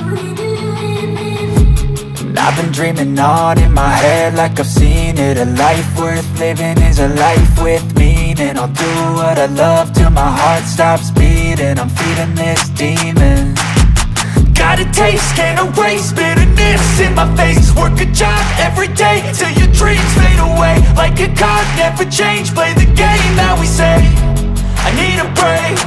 And I've been dreaming on in my head like I've seen it. A life worth living is a life with meaning. I'll do what I love till my heart stops beating. I'm feeding this demon. Got a taste, can't erase bitterness in my face. Work a job every day till your dreams fade away. Like a card, never change, play the game that we say. I need a break.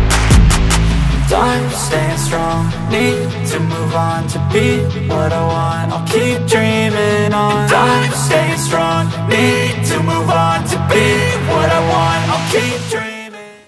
I'm staying strong, need to move on to be what I want. I'll keep dreaming on. I'm staying strong, need to move on to be what I want. I'll keep dreaming.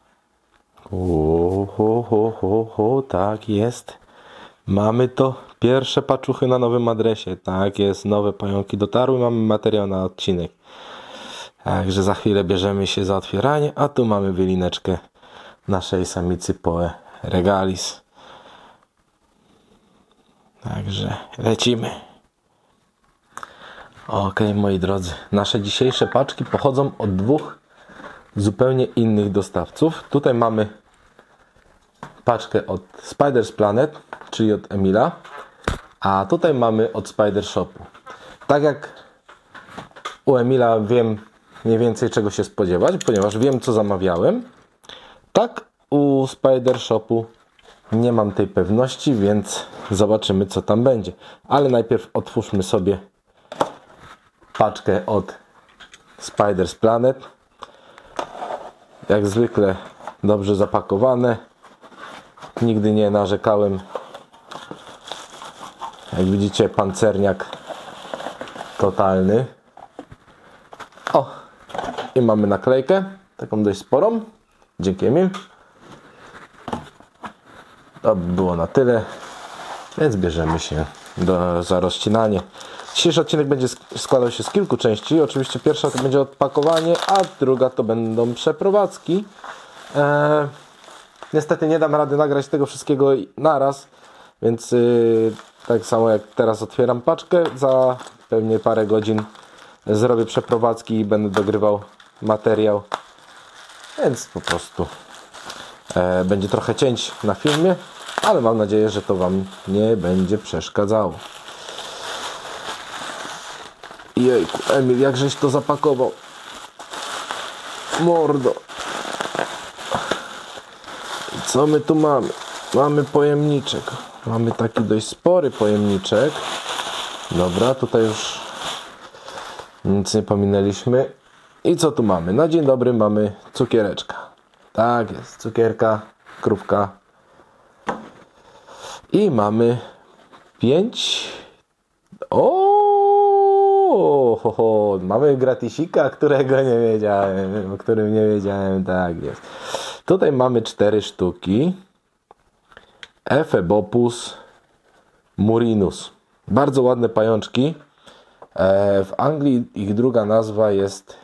Tak jest. Mamy to. Pierwsze paczuchy na nowym adresie. Tak jest, nowe pająki dotarły, mamy materiał na odcinek. Także za chwilę bierzemy się za otwieranie, a tu mamy wylineczkę naszej samicy Poe Regalis. Także lecimy. Ok, moi drodzy, nasze dzisiejsze paczki pochodzą od dwóch zupełnie innych dostawców. Tutaj mamy paczkę od Spiders Planet, czyli od Emila, a tutaj mamy od Spider Shopu. Tak jak u Emila wiem mniej więcej czego się spodziewać, ponieważ wiem co zamawiałem, tak u Spider Shopu nie mam tej pewności, więc zobaczymy co tam będzie. Ale najpierw otwórzmy sobie paczkę od Spiders Planet. Jak zwykle dobrze zapakowane. Nigdy nie narzekałem. Jak widzicie, pancerniak totalny. O! I mamy naklejkę, taką dość sporą. Dzięki Emil. To by było na tyle, więc bierzemy się za rozcinanie. Dzisiejszy odcinek będzie składał się z kilku części. Oczywiście pierwsza to będzie odpakowanie, a druga to będą przeprowadzki. Niestety nie dam rady nagrać tego wszystkiego naraz, więc tak samo jak teraz otwieram paczkę, za pewnie parę godzin zrobię przeprowadzki i będę dogrywał materiał, więc po prostu będzie trochę cięć na filmie, ale mam nadzieję, że to Wam nie będzie przeszkadzało. Jejku, Emil, jakżeś to zapakował? Mordo. Co my tu mamy? Mamy pojemniczek. Mamy taki dość spory pojemniczek. Dobra, tutaj już nic nie pominęliśmy. I co tu mamy? Na dzień dobry mamy cukiereczka. Tak jest, cukierka, krówka. I mamy 5. Mamy gratisika, którego nie wiedziałem, o którym nie wiedziałem, tak jest. Tutaj mamy 4 sztuki. Ephebopus murinus. Bardzo ładne pajączki. W Anglii ich druga nazwa jest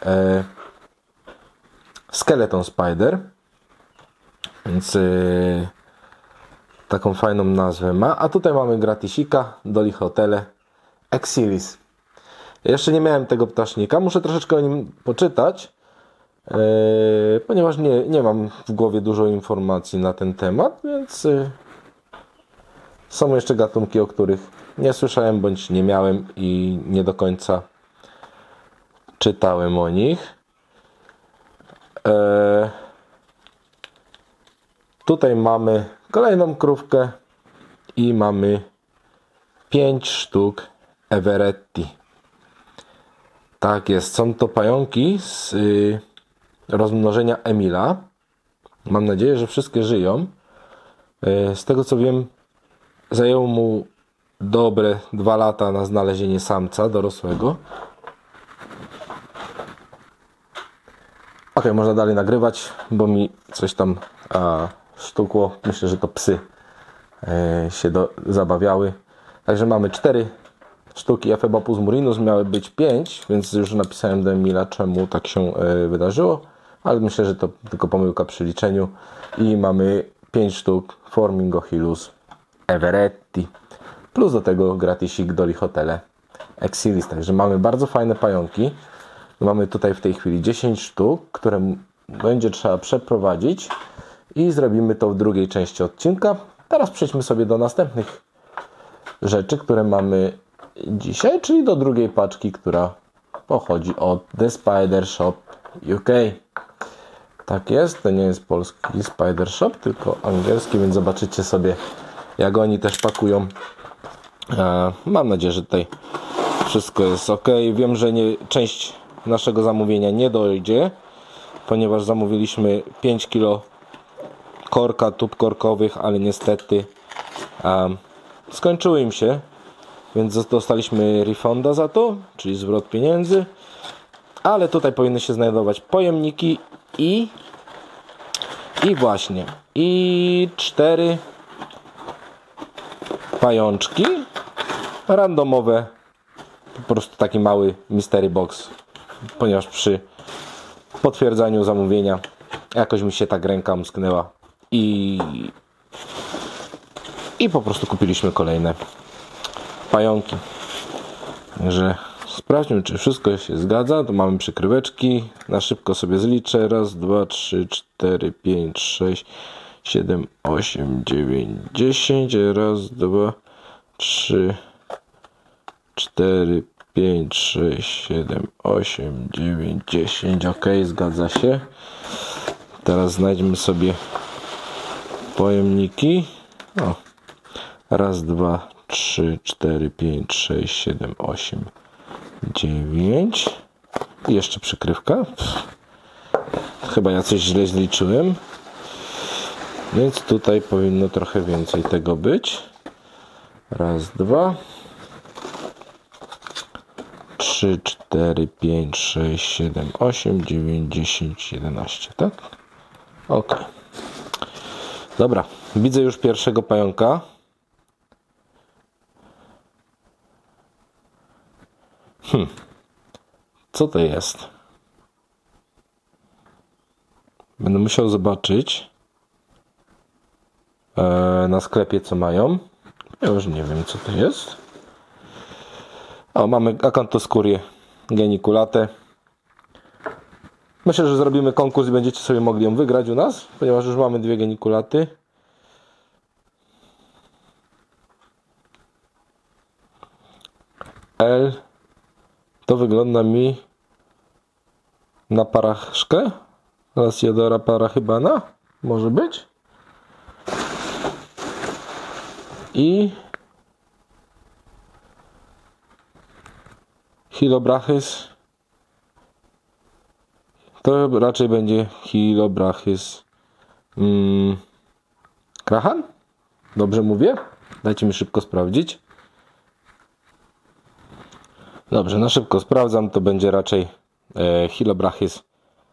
Skeleton Spider. Więc taką fajną nazwę ma. A tutaj mamy gratisika Dolichotele exilis. Jeszcze nie miałem tego ptasznika. Muszę troszeczkę o nim poczytać. Ponieważ nie mam w głowie dużo informacji na ten temat, więc są jeszcze gatunki, o których nie słyszałem bądź nie miałem i nie do końca czytałem o nich. Tutaj mamy kolejną krówkę i mamy 5 sztuk Everetti. Tak jest, są to pająki z rozmnożenia Emila. Mam nadzieję, że wszystkie żyją. Z tego co wiem, zajęło mu dobre 2 lata na znalezienie samca dorosłego. Ok, można dalej nagrywać, bo mi coś tam sztukło. Myślę, że to psy się zabawiały. Także mamy 4 sztuki Ephebopus murinus, miały być 5, więc już napisałem do Emila, czemu tak się wydarzyło, ale myślę, że to tylko pomyłka przy liczeniu. I mamy 5 sztuk Formingochilus everetti, plus do tego gratisik Dolichotele exilis. Także mamy bardzo fajne pająki. Mamy tutaj w tej chwili 10 sztuk, które będzie trzeba przeprowadzić i zrobimy to w drugiej części odcinka. Teraz przejdźmy sobie do następnych rzeczy, które mamy dzisiaj, czyli do drugiej paczki, która pochodzi od The Spider Shop UK. Tak jest, to nie jest polski Spider Shop, tylko angielski, więc zobaczycie sobie, jak oni też pakują. Mam nadzieję, że tutaj wszystko jest ok. Wiem, że część naszego zamówienia nie dojdzie, ponieważ zamówiliśmy 5 kg korka, tub korkowych, ale niestety skończyły im się, więc dostaliśmy refunda za to, czyli zwrot pieniędzy, ale tutaj powinny się znajdować pojemniki i właśnie 4 pajączki randomowe, po prostu taki mały mystery box, ponieważ przy potwierdzaniu zamówienia jakoś mi się tak ręka msknęła i po prostu kupiliśmy kolejne pająki. Także sprawdźmy, czy wszystko się zgadza. Tu mamy przykryweczki. Na szybko sobie zliczę. 1, 2, 3, 4, 5, 6, 7, 8, 9, 10. 1, 2, 3, 4, 5, 6, 7, 8, 9, 10. Ok, zgadza się. Teraz znajdźmy sobie pojemniki. 1, 2, 3, 4, 5, 6, 7, 8, 9. I jeszcze przykrywka. Chyba ja coś źle zliczyłem. Więc tutaj powinno trochę więcej tego być. 1, 2, 3, 4, 5, 6, 7, 8, 9, 10, 11, tak? Ok. Dobra, widzę już pierwszego pająka. Co to jest? Będę musiał zobaczyć na sklepie, co mają. Ja już nie wiem, co to jest. Mamy Acanthoschurię geniculate. Myślę, że zrobimy konkurs i będziecie sobie mogli ją wygrać u nas, ponieważ już mamy 2 geniculaty. L. To wygląda mi na paraszkę. Lasiodora parachybana. Może być. I Hylobrachys. To raczej będzie Hylobrachys Krahan? Dobrze mówię? Dajcie mi szybko sprawdzić. Dobrze, na szybko sprawdzam. To będzie raczej Hylobrachys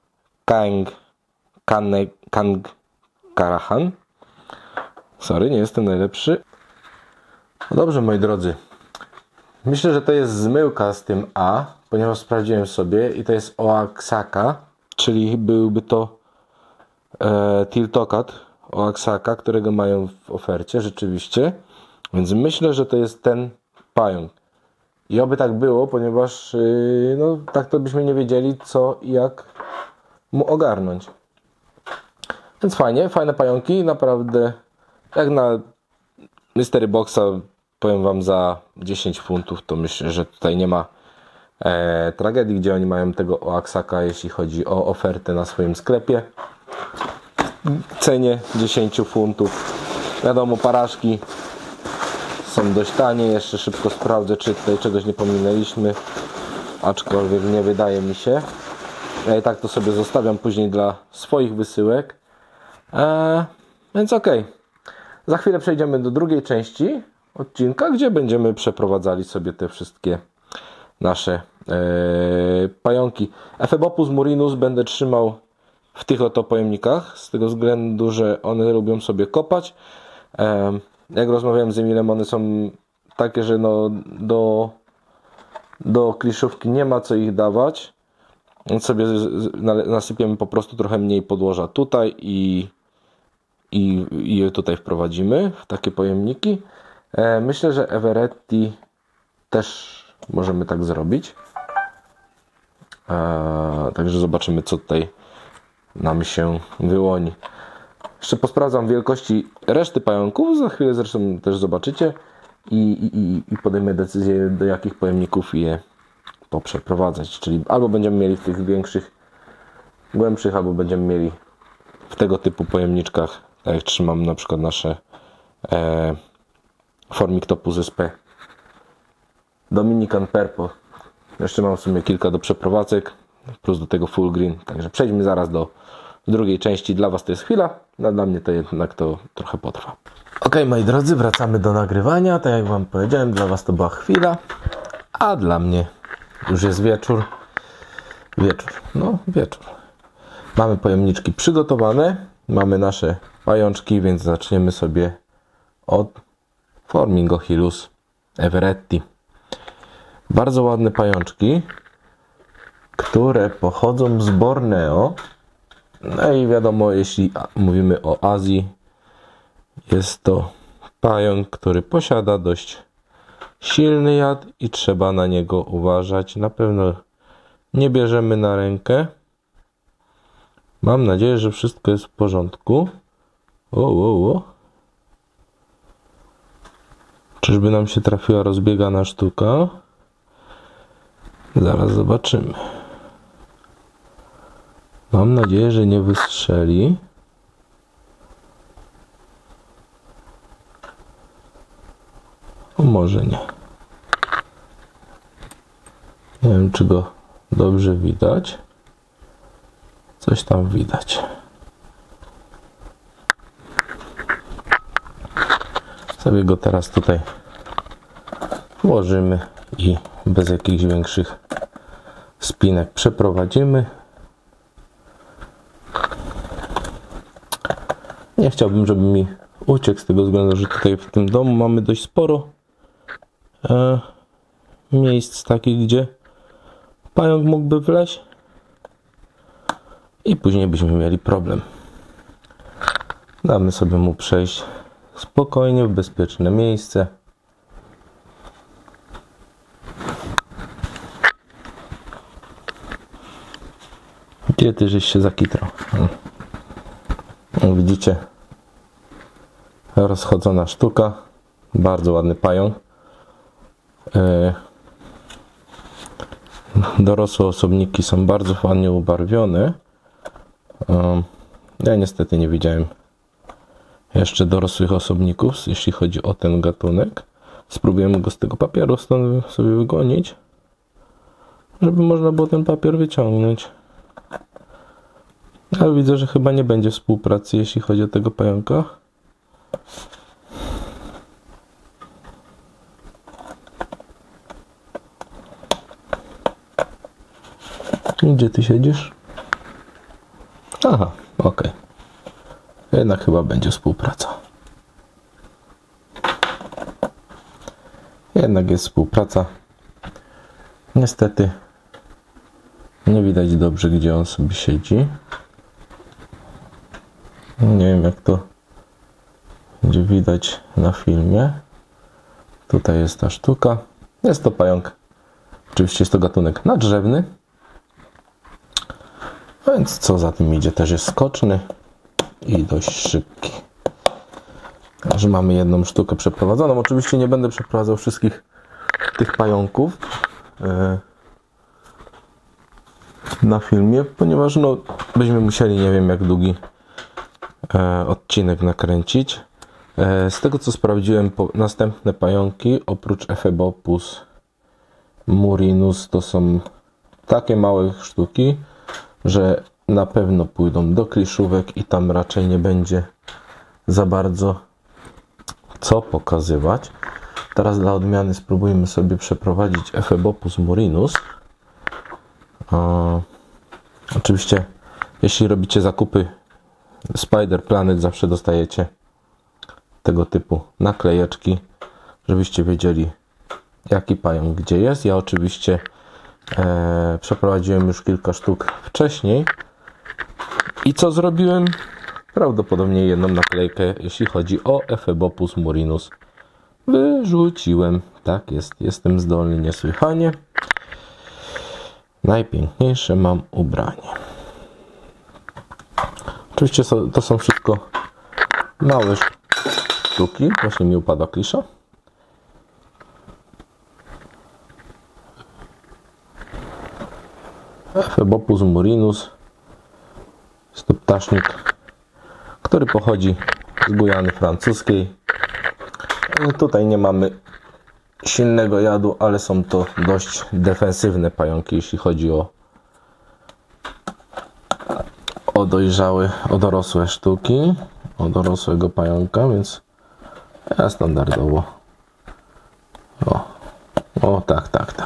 Karahan. Sorry, nie jestem najlepszy. No dobrze, moi drodzy. Myślę, że to jest zmyłka z tym A, ponieważ sprawdziłem sobie i to jest Oaxaca, czyli byłby to Tiltocat Oaxaca, którego mają w ofercie rzeczywiście. Więc myślę, że to jest ten pająk. I oby tak było, ponieważ no, tak to byśmy nie wiedzieli, co i jak mu ogarnąć. Więc fajne pająki, naprawdę jak na mystery boxa, powiem wam, za 10 funtów, to myślę, że tutaj nie ma tragedii, gdzie oni mają tego Oaxaca, jeśli chodzi o ofertę na swoim sklepie. W cenie 10 funtów. Wiadomo, paraszki są dość tanie. Jeszcze szybko sprawdzę, czy tutaj czegoś nie pominęliśmy, aczkolwiek nie wydaje mi się. Ja i tak to sobie zostawiam później dla swoich wysyłek. Więc okej. Za chwilę przejdziemy do drugiej części odcinka, gdzie będziemy przeprowadzali sobie te wszystkie nasze pająki. Ephebopus murinus będę trzymał w tych oto pojemnikach, z tego względu, że one lubią sobie kopać. Jak rozmawiałem z Emilem, one są takie, że no, do kliszówki nie ma co ich dawać. Więc sobie nasypiemy po prostu trochę mniej podłoża tutaj i je tutaj wprowadzimy w takie pojemniki. Myślę, że Everetti też możemy tak zrobić. Także zobaczymy, co tutaj nam się wyłoni. Jeszcze posprawdzam wielkości reszty pająków, za chwilę zresztą też zobaczycie i podejmę decyzję, do jakich pojemników je poprzeprowadzać. Czyli albo będziemy mieli w tych większych, głębszych, albo będziemy mieli w tego typu pojemniczkach, tak jak trzymam na przykład nasze Formik Topuz SP Dominican Purple. Jeszcze mam w sumie kilka do przeprowadzek, plus do tego full green. Także przejdźmy zaraz do drugiej części. Dla Was to jest chwila, a dla mnie to jednak to trochę potrwa. Ok, moi drodzy, wracamy do nagrywania. Tak jak Wam powiedziałem, dla Was to była chwila, a dla mnie już jest wieczór. Wieczór. Mamy pojemniczki przygotowane, mamy nasze pajączki, więc zaczniemy sobie od Formingohilus everetti. Bardzo ładne pajączki, które pochodzą z Borneo. No i wiadomo, jeśli mówimy o Azji, jest to pająk, który posiada dość silny jad i trzeba na niego uważać. Na pewno nie bierzemy na rękę. Mam nadzieję, że wszystko jest w porządku. Czyżby nam się trafiła rozbiegana sztuka? Zaraz zobaczymy. Mam nadzieję, że nie wystrzeli. Może nie. Nie wiem, czy go dobrze widać. Coś tam widać. Sobie go teraz tutaj włożymy i bez jakichś większych spinek przeprowadzimy. Nie chciałbym, żeby mi uciekł z tego względu, że tutaj w tym domu mamy dość sporo miejsc takich, gdzie pająk mógłby wleźć i później byśmy mieli problem. Damy sobie mu przejść spokojnie w bezpieczne miejsce. Gdzie ty żeś się zakitrał? Widzicie? Rozchodzona sztuka. Bardzo ładny pająk. Dorosłe osobniki są bardzo ładnie ubarwione. Ja niestety nie widziałem jeszcze dorosłych osobników, jeśli chodzi o ten gatunek. Spróbujemy go z tego papieru stąd sobie wygonić, żeby można było ten papier wyciągnąć. Ale widzę, że chyba nie będzie współpracy, jeśli chodzi o tego pająka. Gdzie ty siedzisz? Aha, okej. Jednak chyba będzie współpraca. Jednak jest współpraca. Niestety nie widać dobrze, gdzie on sobie siedzi. Nie wiem, jak to będzie widać na filmie. Tutaj jest ta sztuka. Jest to pająk. Oczywiście jest to gatunek nadrzewny. Więc co za tym idzie, też jest skoczny i dość szybki. Także mamy jedną sztukę przeprowadzoną. Oczywiście nie będę przeprowadzał wszystkich tych pająków na filmie, ponieważ no, byśmy musieli, nie wiem jak długi odcinek nakręcić. Z tego co sprawdziłem, następne pająki oprócz Ephebopus murinus to są takie małe sztuki, że na pewno pójdą do kliszówek i tam raczej nie będzie za bardzo co pokazywać. Teraz dla odmiany spróbujmy sobie przeprowadzić Ephebopus murinus. Oczywiście jeśli robicie zakupy Spider Planet, zawsze dostajecie tego typu naklejeczki, żebyście wiedzieli jaki pająk gdzie jest. Ja oczywiście przeprowadziłem już kilka sztuk wcześniej i co zrobiłem? Prawdopodobnie jedną naklejkę, jeśli chodzi o Ephebopus murinus, wyrzuciłem. Tak jest, jestem zdolny niesłychanie. Najpiękniejsze mam ubranie. Oczywiście to są wszystko małe sztuki. Właśnie mi upadła klisza. Ephebopus murinus. Jest to ptasznik, który pochodzi z Gujany francuskiej. Tutaj nie mamy silnego jadu, ale są to dość defensywne pająki, jeśli chodzi o dorosłe sztuki, o dorosłego pająka, więc ja standardowo. Tak.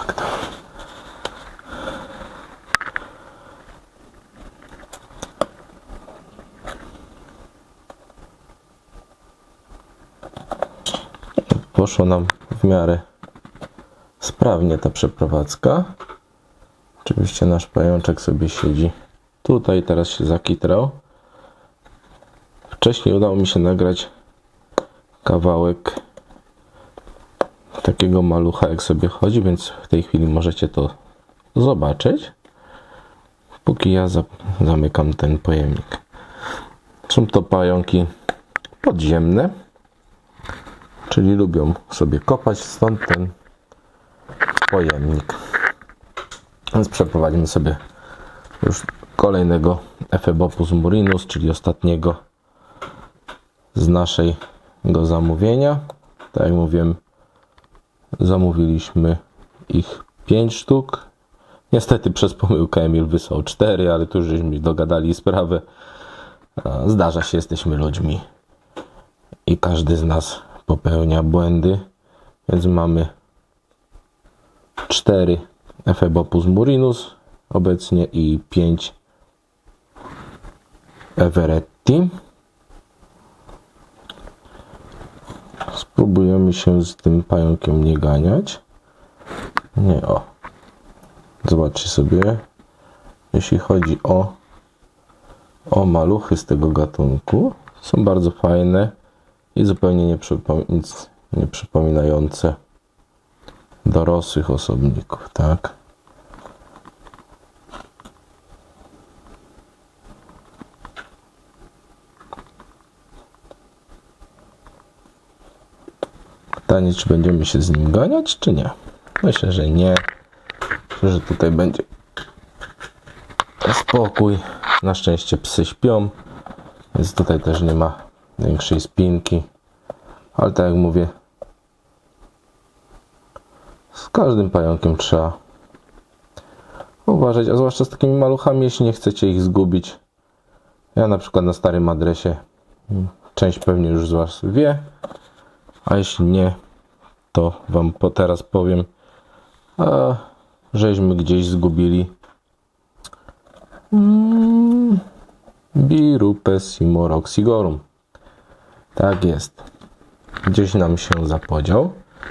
Poszło nam w miarę sprawnie ta przeprowadzka. Oczywiście nasz pajączek sobie siedzi tutaj, teraz się zakitrał. Wcześniej udało mi się nagrać kawałek takiego malucha, jak sobie chodzi, więc w tej chwili możecie to zobaczyć, póki ja zamykam ten pojemnik. Są to pająki podziemne, czyli lubią sobie kopać, stąd ten pojemnik. Więc przeprowadzimy sobie już kolejnego Ephebopus murinus, czyli ostatniego z naszego zamówienia. Tak jak mówiłem, zamówiliśmy ich 5 sztuk. Niestety przez pomyłkę Emil wysłał 4, ale tu już żeśmy dogadali sprawę. Zdarza się, jesteśmy ludźmi i każdy z nas popełnia błędy, więc mamy 4 Ephebopus murinus obecnie i 5 Everetti. Spróbujemy się z tym pająkiem nie ganiać. Zobaczcie sobie, jeśli chodzi o maluchy z tego gatunku, są bardzo fajne i zupełnie nie przypominające dorosłych osobników, tak? Pytanie, czy będziemy się z nim ganiać, czy nie? Myślę, że nie. Myślę, że tutaj będzie spokój. Na szczęście psy śpią, więc tutaj też nie ma większej spinki. Ale tak jak mówię, z każdym pająkiem trzeba uważać, a zwłaszcza z takimi maluchami, jeśli nie chcecie ich zgubić. Ja na przykład na starym adresie, część pewnie już z Was wie, a jeśli nie, to Wam teraz powiem, żeśmy gdzieś zgubili Birupessimo roxigorum. Tak jest. Gdzieś nam się zapodział.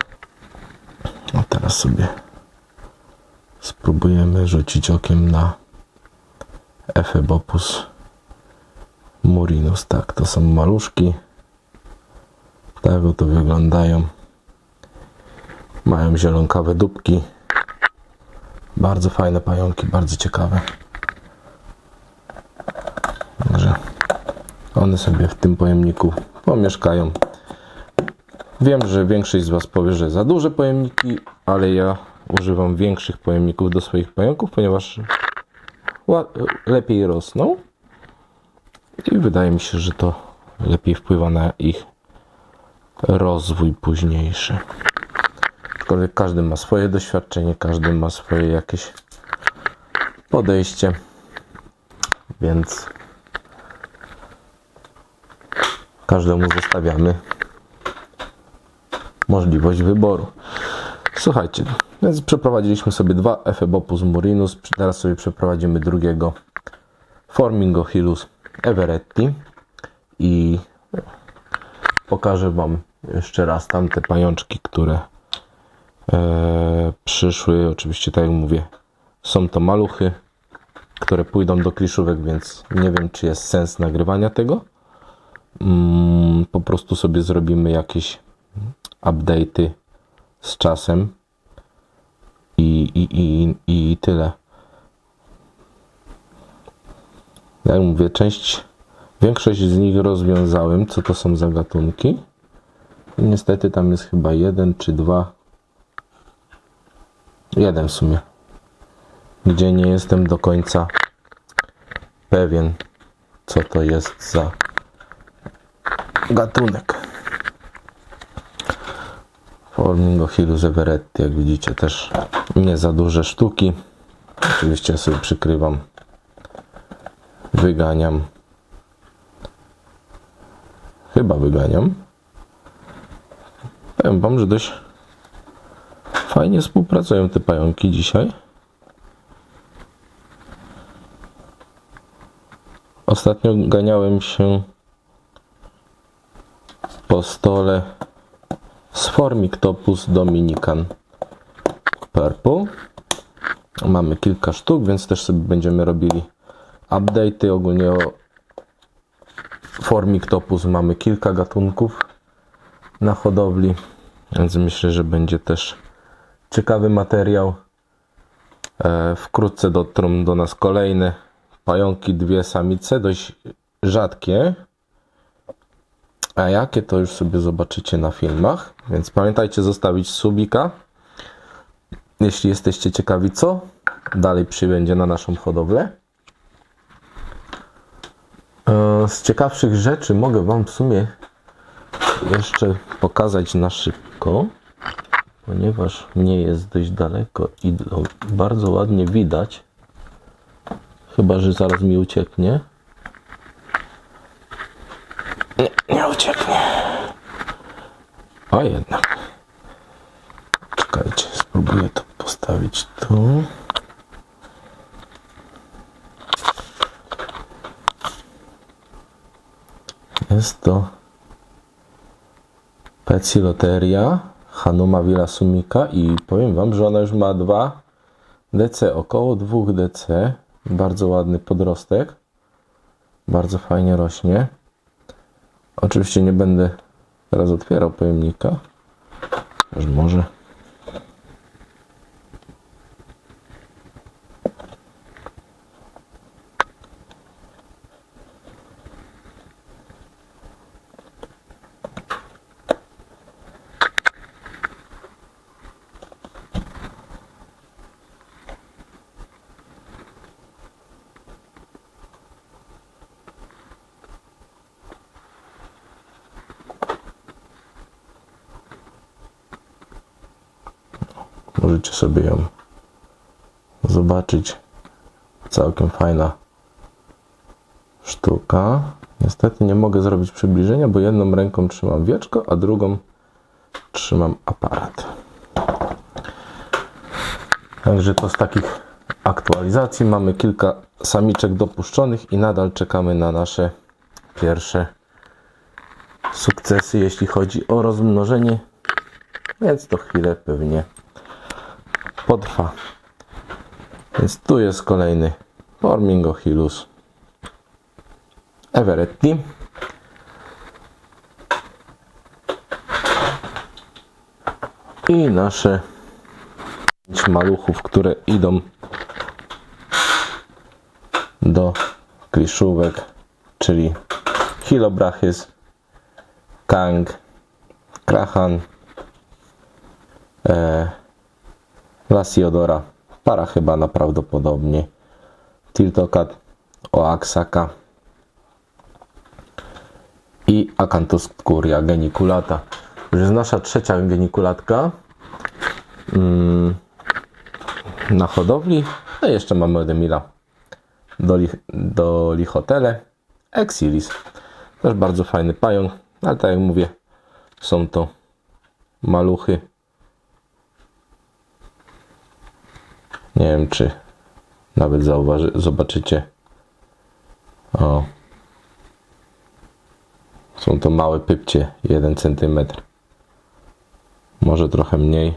A teraz sobie spróbujemy rzucić okiem na Ephebopus murinus. Tak, to są maluszki. Tak oto wyglądają. Mają zielonkawe dupki. Bardzo fajne pająki, bardzo ciekawe. Także one sobie w tym pojemniku pomieszkają. Wiem, że większość z Was powie, że za duże pojemniki, ale ja używam większych pojemników do swoich pająków, ponieważ lepiej rosną i wydaje mi się, że to lepiej wpływa na ich rozwój późniejszy. Aczkolwiek każdy ma swoje doświadczenie, każdy ma swoje jakieś podejście, więc każdemu zostawiamy możliwość wyboru. Słuchajcie, więc przeprowadziliśmy sobie 2 Ephebopus murinus, teraz sobie przeprowadzimy drugiego Formingohilus everetti i pokażę Wam jeszcze raz tamte pajączki, które przyszły. Oczywiście, tak jak mówię, są to maluchy, które pójdą do kliszówek, więc nie wiem, czy jest sens nagrywania tego. Po prostu sobie zrobimy jakieś update'y z czasem i tyle. Jak mówię, część Większość z nich rozwiązałem, co to są za gatunki. I niestety tam jest chyba jeden czy dwa. Jeden w sumie. Gdzie nie jestem do końca pewien, co to jest za gatunek. Formingochilus everetti, jak widzicie, też nie za duże sztuki. Oczywiście sobie przykrywam, wyganiam. Chyba wyganiam. Powiem wam, że dość fajnie współpracują te pająki dzisiaj. Ostatnio ganiałem się po stole z Formictopus dominican purple. Mamy kilka sztuk, więc też sobie będziemy robili update'y. Ogólnie o Formictopus mamy kilka gatunków na hodowli, więc myślę, że będzie też ciekawy materiał. Wkrótce dotrą do nas kolejne pająki, dwie samice, dość rzadkie. A jakie, to już sobie zobaczycie na filmach. Więc pamiętajcie zostawić subika, jeśli jesteście ciekawi, co dalej przybędzie na naszą hodowlę. Z ciekawszych rzeczy mogę wam w sumie jeszcze pokazać na szybko, ponieważ nie jest dość daleko i bardzo ładnie widać. Chyba że zaraz mi ucieknie. Nie ucieknie. A jednak. Czekajcie, spróbuję to postawić tu. Jest to Peciloteria Hanuma villasumica i powiem wam, że ona już ma 2 DC, około 2 DC. Bardzo ładny podrostek. Bardzo fajnie rośnie. Oczywiście nie będę teraz otwierał pojemnika. Już może. Możecie sobie ją zobaczyć. Całkiem fajna sztuka. Niestety nie mogę zrobić przybliżenia, bo jedną ręką trzymam wieczko, a drugą trzymam aparat. Także to z takich aktualizacji. Mamy kilka samiczek dopuszczonych i nadal czekamy na nasze pierwsze sukcesy, jeśli chodzi o rozmnożenie. Więc to chwilę pewnie potrwa. Więc tu jest kolejny Formingochilus everetti. I nasze 5 maluchów, które idą do kliszówek, czyli Hilobrachys, Kang, Krahan, Lasiodora, Parachybana prawdopodobnie, Tiltocat, Oaxaca i Acanthus curia geniculata. To jest nasza trzecia genikulatka na hodowli. No i jeszcze mamy od Emila do Lichotele Exilis. Też bardzo fajny pająk, ale tak jak mówię, są to maluchy. Nie wiem, czy nawet zobaczycie. O. Są to małe pypcie, 1 cm. Może trochę mniej.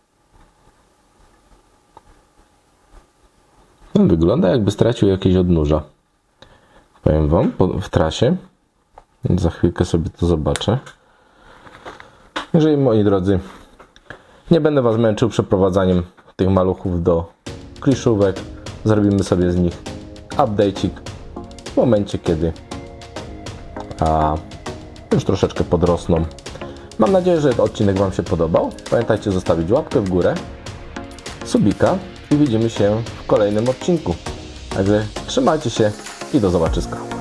No, wygląda, jakby stracił jakieś odnóża. Powiem wam, w trasie. Więc za chwilkę sobie to zobaczę. Jeżeli, moi drodzy, nie będę was męczył przeprowadzaniem tych maluchów do kliszówek, zrobimy sobie z nich update'ik w momencie, kiedy a już troszeczkę podrosną. Mam nadzieję, że odcinek Wam się podobał. Pamiętajcie zostawić łapkę w górę, subika i widzimy się w kolejnym odcinku. Także trzymajcie się i do zobaczyska.